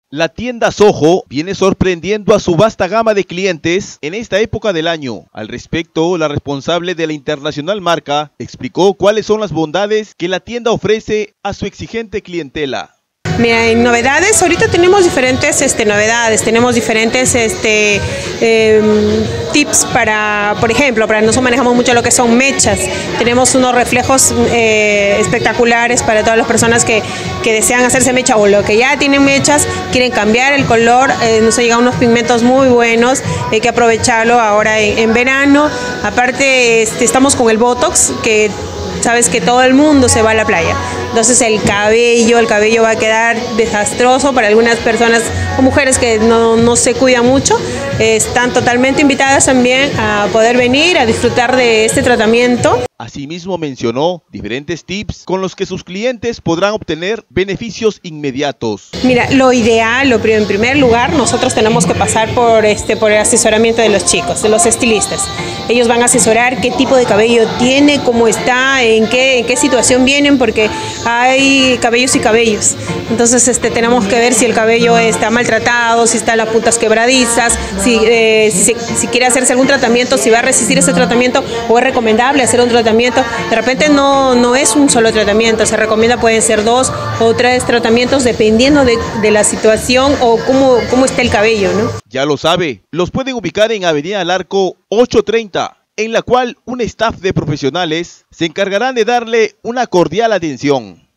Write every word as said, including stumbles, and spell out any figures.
La tienda Soho viene sorprendiendo a su vasta gama de clientes en esta época del año. Al respecto, la responsable de la internacional marca explicó cuáles son las bondades que la tienda ofrece a su exigente clientela. Mira, en novedades, ahorita tenemos diferentes este, novedades, tenemos diferentes este, eh, tips para, por ejemplo, para nosotros manejamos mucho lo que son mechas, tenemos unos reflejos eh, espectaculares para todas las personas que, que desean hacerse mecha o lo que ya tienen mechas, quieren cambiar el color, eh, nos han llegado unos pigmentos muy buenos, hay que aprovecharlo ahora en, en verano. Aparte este, estamos con el Botox, que sabes que todo el mundo se va a la playa, entonces el cabello, el cabello va a quedar desastroso para algunas personas o mujeres que no, no se cuidan mucho. Están totalmente invitadas también a poder venir a disfrutar de este tratamiento. Asimismo mencionó diferentes tips con los que sus clientes podrán obtener beneficios inmediatos. Mira, lo ideal, lo en primer lugar, nosotros tenemos que pasar por, este, por el asesoramiento de los chicos, de los estilistas. Ellos van a asesorar qué tipo de cabello tiene, cómo está, en qué, en qué situación vienen, porque hay cabellos y cabellos. Entonces este, tenemos que ver si el cabello está maltratado, si están las puntas quebradizas, si, eh, si, si quiere hacerse algún tratamiento, si va a resistir ese tratamiento o es recomendable hacer un tratamiento. De repente no, no es un solo tratamiento, se recomienda pueden ser dos o tres tratamientos dependiendo de, de la situación o cómo, cómo está el cabello, ¿no? Ya lo sabe, los pueden ubicar en Avenida Alarco ochocientos treinta, en la cual un staff de profesionales se encargarán de darle una cordial atención.